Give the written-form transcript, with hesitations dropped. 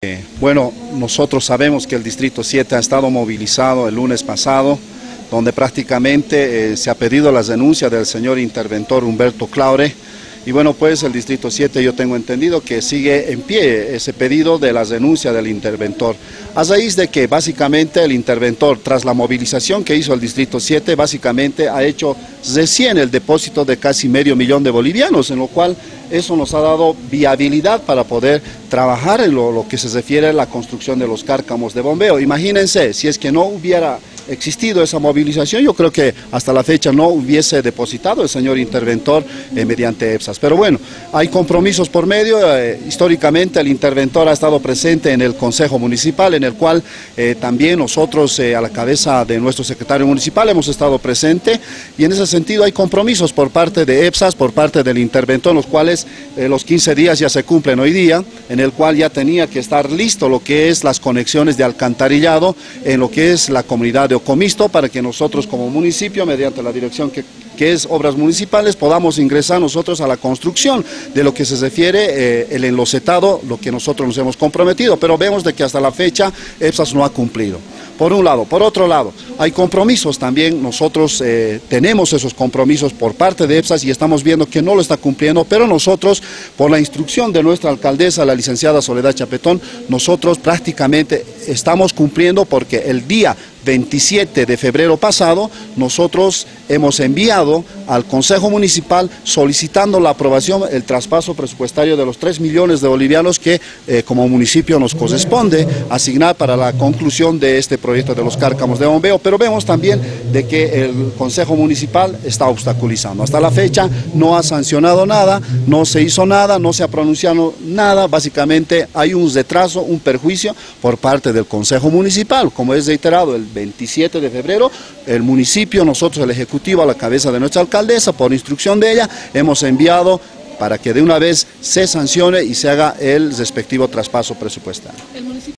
Bueno, nosotros sabemos que el Distrito 7 ha estado movilizado el lunes pasado, donde prácticamente se ha pedido las denuncias del señor interventor Humberto Claure. Y bueno, pues el Distrito 7 yo tengo entendido que sigue en pie ese pedido de las denuncias del interventor. A raíz de que básicamente el interventor, tras la movilización que hizo el Distrito 7, básicamente ha hecho recién el depósito de casi $500,000 de bolivianos, en lo cual eso nos ha dado viabilidad para poder trabajar en lo que se refiere a la construcción de los cárcamos de bombeo. Imagínense, si es que no hubiera existido esa movilización, yo creo que hasta la fecha no hubiese depositado el señor interventor mediante EPSAS. Pero bueno, hay compromisos por medio. Históricamente el interventor ha estado presente en el Consejo Municipal, en el cual también nosotros a la cabeza de nuestro secretario municipal hemos estado presente, y en ese sentido hay compromisos por parte de EPSAS, por parte del interventor, los cuales los 15 días ya se cumplen hoy día, en el cual ya tenía que estar listo lo que es las conexiones de alcantarillado en lo que es la comunidad de Ocomisto, para que nosotros como municipio, mediante la dirección que es Obras Municipales, podamos ingresar nosotros a la construcción de lo que se refiere el enlocetado, lo que nosotros nos hemos comprometido, pero vemos de que hasta la fecha EPSAS no ha cumplido. Por un lado. Por otro lado, hay compromisos también. Nosotros tenemos esos compromisos por parte de EPSAS y estamos viendo que no lo está cumpliendo, pero nosotros, por la instrucción de nuestra alcaldesa, la licenciada Soledad Chapetón, nosotros prácticamente estamos cumpliendo, porque el día 27 de febrero pasado, nosotros hemos enviado al Consejo Municipal solicitando la aprobación, el traspaso presupuestario de los 3 millones de bolivianos que como municipio nos corresponde asignar para la conclusión de este proyecto de los cárcamos de bombeo, pero vemos también de que el Consejo Municipal está obstaculizando. Hasta la fecha no ha sancionado nada, no se hizo nada, no se ha pronunciado nada. Básicamente hay un retraso, un perjuicio por parte del Consejo Municipal. Como es reiterado, el 27 de febrero, el municipio, nosotros, el Ejecutivo, a la cabeza de nuestra alcaldesa, por instrucción de ella, hemos enviado para que de una vez se sancione y se haga el respectivo traspaso presupuestario.